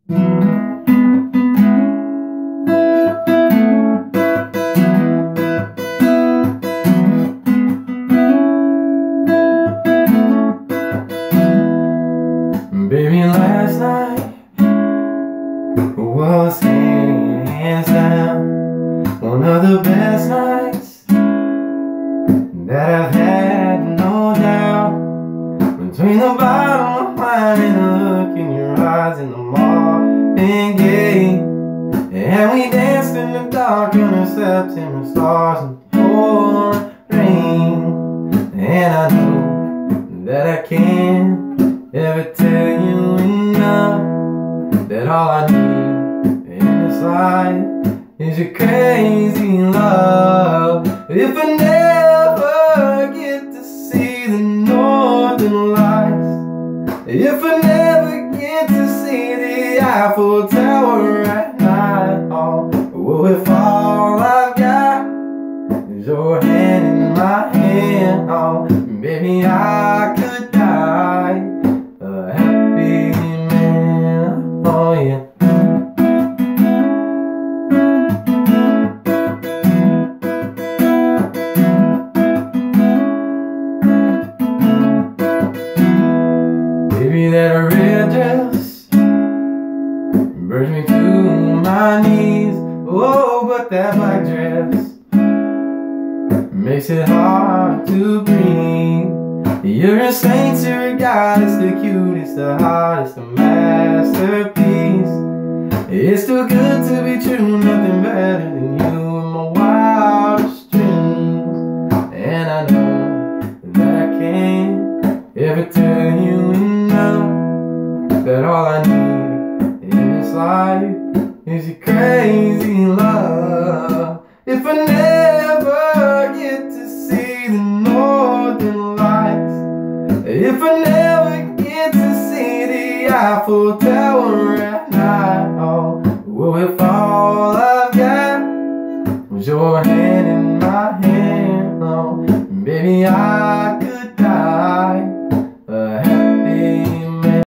Baby, last night was hands down one of the best nights that I've had, no doubt. Between the bottle of wine and the look in your eyes in the morning gate, and we danced in the dark under September stars and pouring rain. And I know that I can't ever tell you enough that all I need in this life is your crazy love. If I never get to see the northern lights, if I never get to see the Eiffel Tower at night, oh, if all I've got is your hand in my hand, oh, baby, I could die a happy man, oh yeah. Baby, that red dress burns me to my knees. Oh, but that black dress makes it hard to breathe. You're a saint, you're a goddess, the cutest, the hottest, the masterpiece. It's too good to be true, nothing better than you in my wildest dreams. And I know that I can't ever tell you enough that all I need in this life is your crazy love. If I never get to see the northern lights, if I never get to see the Eiffel Tower at night, oh, well, if all I've got was your hand in my hand, oh, baby, I